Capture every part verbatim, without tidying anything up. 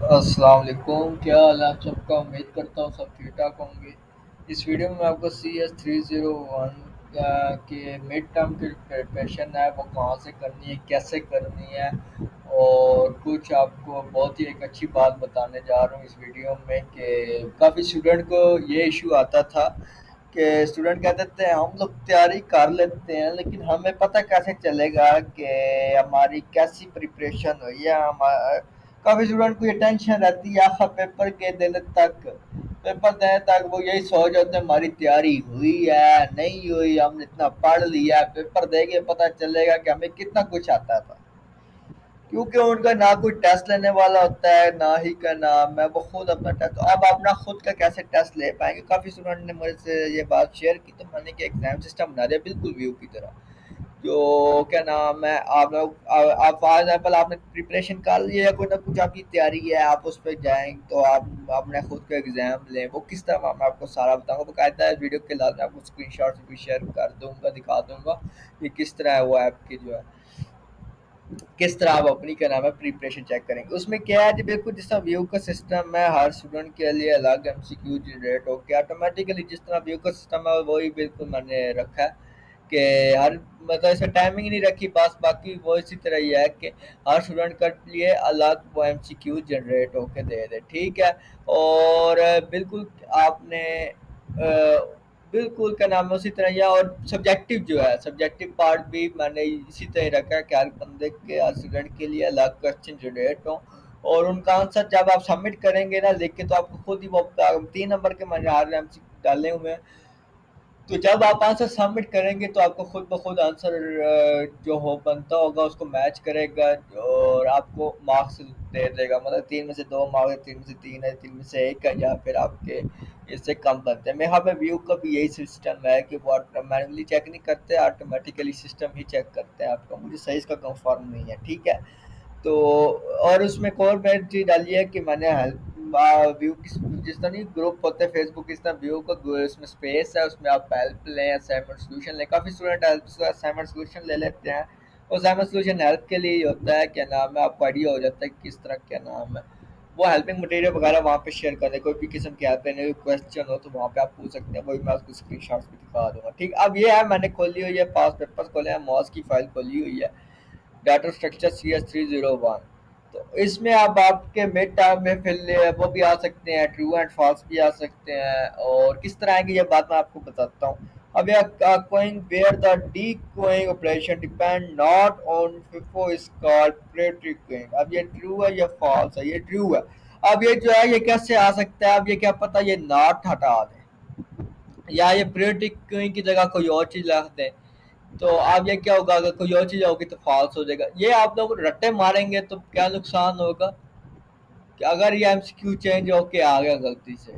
अस्सलाम वालेकुम, क्या हाल है आप सबका। उम्मीद करता हूँ सब ठीक ठाक होंगे। इस वीडियो में आपको C S three zero one के मिड टर्म की प्रिपरेशन है वो कहाँ से करनी है, कैसे करनी है, और कुछ आपको बहुत ही एक अच्छी बात बताने जा रहा हूँ इस वीडियो में कि काफ़ी स्टूडेंट को ये इशू आता था कि स्टूडेंट कहते थे हम लोग तैयारी कर लेते हैं लेकिन हमें पता कैसे चलेगा कि हमारी कैसी प्रिपरेशन हुई है। हमारा काफ़ी स्टूडेंट को ये टेंशन रहती है आखिर पेपर के दिन तक, पेपर देने तक वो यही सोच होते हैं हमारी तैयारी हुई है नहीं हुई, हमने इतना पढ़ लिया, पेपर देंगे पता चलेगा कि हमें कितना कुछ आता था। क्योंकि उनका ना कोई टेस्ट लेने वाला होता है ना ही का नाम है, वो खुद अपना टेस्ट, तो आप अपना खुद का कैसे टेस्ट ले पाएंगे। काफ़ी स्टूडेंट ने मुझसे ये बात शेयर की, तो मैंने कि एग्जाम सिस्टम बना दिया बिल्कुल व्यू की तरह। जो क्या नाम है, आप लोग आ- आप फॉर एग्जाम्पल आपने प्रिपरेशन कर लिया है, कोई ना कुछ आपकी तैयारी है, आप उस पर जाएं तो आप अपने खुद का एग्जाम लें। वो किस तरह मैं आपको सारा बताऊंगा, बकायदा है वीडियो के लास्ट में आपको स्क्रीन शॉट भी शेयर कर दूंगा, दिखा दूंगा कि किस तरह है वो ऐप की जो है, किस तरह आप अपनी क्या नाम है प्रिपरेशन चेक करेंगे। उसमें क्या है जी, बिल्कुल जिस तरह व्यू का सिस्टम है हर स्टूडेंट के लिए अलग एमसीक्यू जनरेट हो गया ऑटोमेटिकली, जिस तरह व्यू का सिस्टम है वही बिल्कुल मैंने रखा है कि हर मतलब इसमें टाइमिंग नहीं रखी बस, बाकी वो इसी तरह ही है कि हर स्टूडेंट के लिए अलग वो एमसीक्यू जनरेट होके दे दे, ठीक है। और बिल्कुल आपने अ, बिल्कुल क्या नाम है उसी तरह ही है। और सब्जेक्टिव जो है, सब्जेक्टिव पार्ट भी मैंने इसी तरह रखा है कि हर बंदे के, हर स्टूडेंट के लिए अलग क्वेश्चन जनरेट हो, और उनका आंसर जब आप सबमिट करेंगे ना लिख के, तो आपको खुद ही वो तीन नंबर के मैंने हर एमसीक्यू डाले हुए हैं। तो जब आप आंसर सबमिट करेंगे तो आपको खुद ब खुद आंसर जो हो बनता होगा उसको मैच करेगा और आपको मार्क्स दे देगा। मतलब तीन में से दो मार्क्स है, तीन में से तीन है, तीन में से एक है, या फिर आपके इससे कम बनते हैं। मैं यहाँ पे व्यू का भी यही सिस्टम है कि वो मैनुअली चेक नहीं करते, ऑटोमेटिकली सिस्टम ही चेक करते हैं आपका। मुझे सही इसका कंफर्म नहीं है, ठीक है। तो और उसमें एक और मैं चीज़ डाली है कि मैंने हेल्प व्यू किस जिस तरह नहीं ग्रुप होते हैं फेसबुक, इस तरह व्यू का उसमें स्पेस है, उसमें आप हेल्प लें, असाइनमेंट सोल्यूशन लें। काफ़ी स्टूडेंट हेल्प असाइनमेंट सोल्यूशन ले लेते हैं, और असाइनमेंट सोल्यूशन हेल्प के लिए ही होता है, क्या नाम है, आपको आइडिया हो जाता है कि किस तरह क्या नाम है वो हेल्पिंग मटेरियल वगैरह वहाँ पे शेयर कर दें। कोई भी किस्म की हेल्प लेने कोई क्वेश्चन हो तो वहाँ पे आप पूछ सकते हैं, वही मैं आपको स्क्रीन शॉट्स भी दिखा दूंगा, ठीक। अब ये है मैंने खोली हुई है, पास पेपर्स खोले हैं, मॉस की फाइल खोली हुई है, data structure C S three zero one. तो इसमें आप आपके मिड टर्म में फिर वो भी आ सकते हैं, ट्रू एंड फॉल्स भी आ सकते हैं, और किस तरह आएंगे ये बात मैं आपको बताता हूँ। अब यह queuing where the dequeuing operation depend not on FIFO is called priority queuing. अब ये ट्रू है या फॉल्स है, ये ट्रू है। अब ये जो है ये कैसे आ सकता है, अब ये क्या पता ये नॉट हटा दें या ये प्रेटरी कोइंग की जगह कोई और चीज रख दें, तो आप ये क्या होगा, अगर कोई और चीज़ होगी तो फॉल्स हो जाएगा। ये आप लोग रट्टे मारेंगे तो क्या नुकसान होगा कि अगर ये एमसीक्यू चेंज होके आ गया गलती से,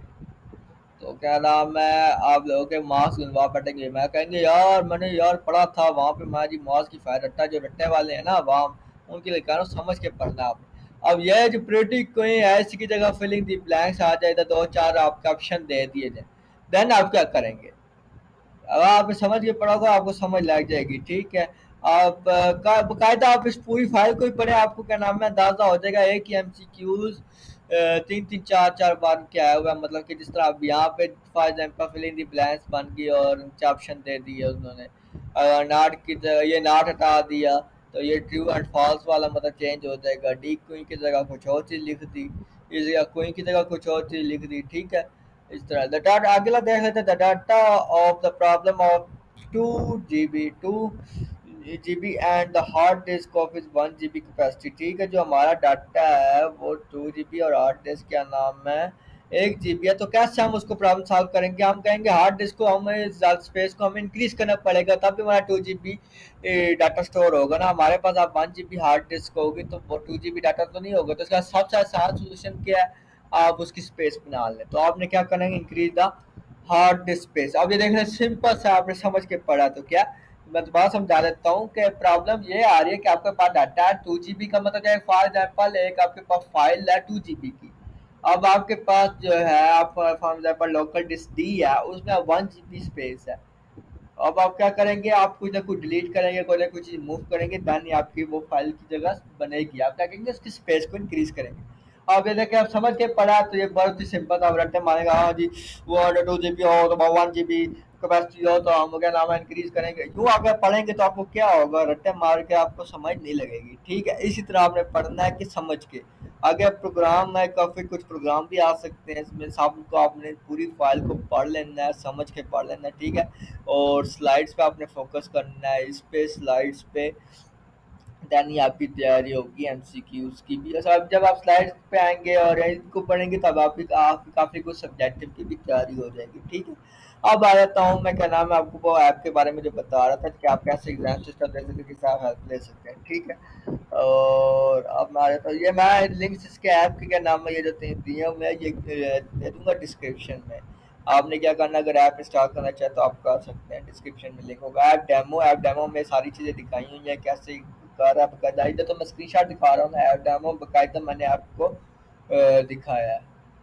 तो क्या नाम है आप लोगों के मार्क्स गिनवा बैठेंगे। मैं कहेंगे यार मैंने यार पढ़ा था वहाँ पे, मैं जी मार्क्स की फायर रट्टा जो रट्टे वाले हैं ना वहाँ, उनके लिए कह रहा हूँ समझ के पढ़ना आपने। अब यह जो प्रिटी कोई है इसकी जगह फिलिंग दी ब्लैंक्स आ जाए तो दो चार आपके ऑप्शन दे दिए जाए, देन आप क्या करेंगे। अब आप समझ के पढ़ोगे आपको समझ लग जाएगी, ठीक है। आप बाकायदा आप इस पूरी फाइल को ही पढ़े, आपको क्या नाम है अंदाजा हो जाएगा। एक ही एमसीक्यूज तीन तीन चार चार बार क्या आया हुआ है, मतलब कि जिस तरह आप यहाँ पे for example fill in the blanks बन गई और नीचे ऑप्शन दे दिए उन्होंने, अगर नाट की जगह ये नाट हटा दिया तो ये ट्रू एंड फॉल्स वाला मतलब चेंज हो जाएगा। डी क्वीन की जगह कुछ और चीज़ लिख दी, इस जगह क्वीन की जगह कुछ और चीज़ लिख दी, ठीक है। इस तरह द डाटा अगला देख लेते हैं, the data of the problem of two G B two G B and the hard disk of is one G B capacity, ठीक है। जो हमारा डाटा है वो टू जी बी और हार्ड डिस्क क्या नाम है एक जी बी है। तो कैसे हम उसको प्रॉब्लम सॉल्व करेंगे, हम कहेंगे हार्ड डिस्क को हमें स्पेस को हमें इंक्रीज करना पड़ेगा, तब भी हमारा two G B data store होगा ना। हमारे पास अब one G B hard disk होगी तो वो टू जी बी डाटा तो नहीं होगा, तो इसका सबसे आसान सोल्यूशन क्या है, आप उसकी स्पेस बना लें। तो आपने क्या करेंगे, increase the hard disk space. अब ये देख रहे सिंपल सा आपने समझ के पढ़ा, तो क्या मैं दोबारा समझा देता हूँ कि प्रॉब्लम ये आ रही है कि आपके पास डाटा है टू जी बी का, मतलब क्या फॉर एग्जाम्पल एक आपके पास फाइल है टू जी बी की। अब आपके पास जो है आप for example local disk D है, उसमें वन जी बी स्पेस है। अब आप क्या करेंगे, आप कुछ ना कुछ डिलीट करेंगे, कोई ना कुछ चीज मूव करेंगे, देन आपकी वो फाइल की जगह बनेगी। आप क्या करेंगे, उसकी स्पेस को इंक्रीज करेंगे। अब ये देखिए, आप समझ के पढ़ा तो ये बहुत ही सिंपल था। अब रट्टे मारेगा, हाँ जी वो टू जी बी हो तो वन जी बी कैपेसिटी हो तो हम क्या नाम है इंक्रीज करेंगे। यूँ अगर पढ़ेंगे तो आपको क्या होगा, रट्टे मार के आपको समझ नहीं लगेगी। ठीक है, इसी तरह आपने पढ़ना है कि समझ के। आगे प्रोग्राम है, काफ़ी कुछ प्रोग्राम भी आ सकते हैं इसमें, सबको आपने पूरी फाइल को पढ़ लेना है, समझ के पढ़ लेना है। ठीक है, और स्लाइड्स पे आपने फोकस करना है, इस पे स्लाइड्स पे देन ही आपकी तैयारी होगी एमसीक्यूज की भी। अच्छा, अब जब आप स्लाइड्स पे आएंगे और इनको पढ़ेंगे तब आपकी आपकी काफ़ी कुछ सब्जेक्टिव की भी तैयारी हो जाएगी। ठीक है, अब आ जाता हूँ मैं, क्या नाम है, आपको वो ऐप के बारे में जो बता रहा था कि आप कैसे एग्जाम सिस्टम दे सकते हैं, किससे आप हेल्प ले सकते हैं। ठीक है, और अब मैं आ जाता हूँ, ये मैं लिंक्स इसके ऐप के क्या नाम है ये जो तीन दिए हुए हैं ये दे दूंगा डिस्क्रिप्शन में। आपने क्या करना, अगर ऐप इंस्टॉल करना चाहे तो आप कर सकते हैं, डिस्क्रिप्शन में लिंक होगा। ऐप डेमो, ऐप डेमो में सारी चीज़ें दिखाई हुई हैं कैसे कर रहा है बकायदा। इधर तो मैं स्क्रीनशॉट दिखा रहा हूँ ना, ऐप डेमो बकायदा मैंने आपको अ, दिखाया है।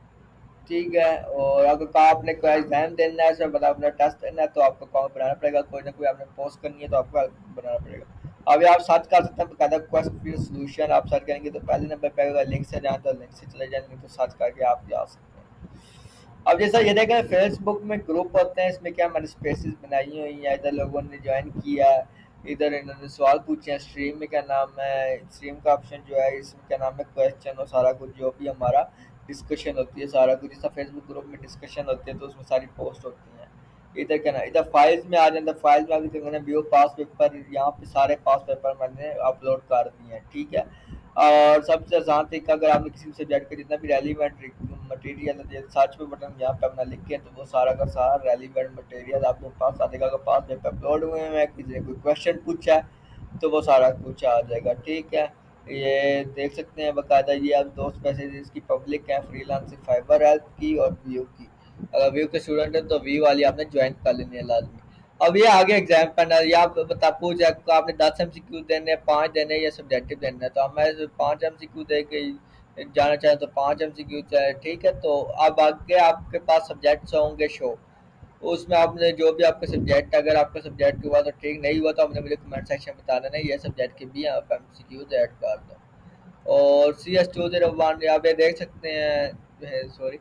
ठीक है, और अगर कहा आपने कोई एग्जाम देना है, सब मतलब अपना टेस्ट देना है तो आपको अकाउंट बनाना पड़ेगा, कोई ना कोई आपने पोस्ट करनी है तो आपको बनाना पड़ेगा। अभी आप सर्च कर सकते हैं बकायदा क्वेश्चन सोल्यूशन, आप सर्च करेंगे तो पहले नंबर पे अगर लिंक से जाए तो लिंक से चले जाएंगे, तो सर्च करके आप जा सकते हैं। अब जैसा ये देखें, फेसबुक में ग्रुप होते हैं, इसमें क्या मैंने स्पेसेस बनाई हुई हैं, इधर लोगों ने ज्वाइन किया है, इधर इन्होंने सवाल पूछे हैं। स्ट्रीम में क्या नाम है, स्ट्रीम का ऑप्शन जो है इसमें क्या नाम है क्वेश्चन और सारा कुछ जो भी हमारा डिस्कशन होती है, सारा कुछ जैसा फेसबुक ग्रुप में डिस्कशन होती है तो उसमें सारी पोस्ट होती हैं। इधर क्या ना, इधर फाइल्स में आ जाता है, फाइल्स में आके मैंने व्यू पास पेपर, यहाँ पे सारे पास पेपर मैंने अपलोड कर दिए हैं। ठीक है, और सबसे आसान तरीका, अगर आपने किसी सब्जेक्ट का जितना भी रेलिवेंट मटेरियल है, सर्च पे बटन यहाँ पे अपना लिख के तो वो सारा का सारा रेलिवेंट मटेरियल आपके पास आ जाएगा। अगर पास पेपर अपलोड हुए हैं, किसी ने कोई क्वेश्चन पूछा है तो वो सारा कुछ आ जाएगा। ठीक है, ये देख सकते हैं बकायदा, ये अब दो पैसेज इसकी पब्लिक है, फ्रीलांसिंग, फाइबर हेल्प की और व्यू की। अगर व्यू के स्टूडेंट हैं तो व्यू वाली आपने ज्वाइन कर लेनी है लाजमी। अब ये आगे एग्जाम पैनल, या आप बता पूछ आपको आपने दस एम सी क्यू देने हैं, पाँच देने हैं या सब्जेक्टिव देना है, तो अब मैं पाँच एम सी क्यू दे के जाना चाहें तो पाँच एम सी क्यू चाहे। ठीक है, तो अब आगे आपके पास सब्जेक्ट्स होंगे शो, उसमें आपने जो भी आपका सब्जेक्ट, अगर आपका सब्जेक्ट हुआ तो ठीक, नहीं हुआ तो आपने मुझे कमेंट सेक्शन में बता देना ये सब्जेक्ट के भी आप एम सी क्यूज ऐड कर दो। और C S two zero one आप ये देख सकते हैं, सॉरी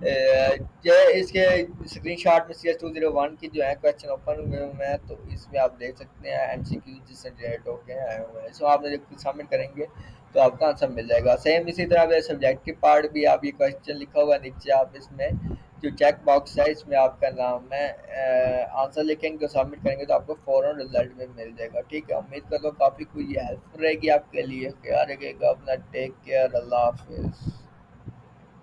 ये इसके स्क्रीनशॉट में C S two zero one की जो है क्वेश्चन ओपन हुए हुए हैं, तो इसमें आप देख सकते हैं एम सी क्यू जिससे जनरेट होके आए हुए हैं। इसमें आपने जब सबमिट करेंगे तो आपका आंसर मिल जाएगा। सेम इसी तरह सब्जेक्ट के पार्ट भी आप ये क्वेश्चन लिखा हुआ है नीचे, आप इसमें जो चेक बॉक्स है इसमें आपका नाम है, आंसर लिखेंगे तो सबमिट करेंगे तो आपको फ़ौरन रिजल्ट में मिल जाएगा। ठीक है, उम्मीद करता हूँ काफ़ी कोई हेल्पफुल रहेगी आपके लिए। क्या रहेगा अपना, टेक केयर, अल्लाह हाफिज़।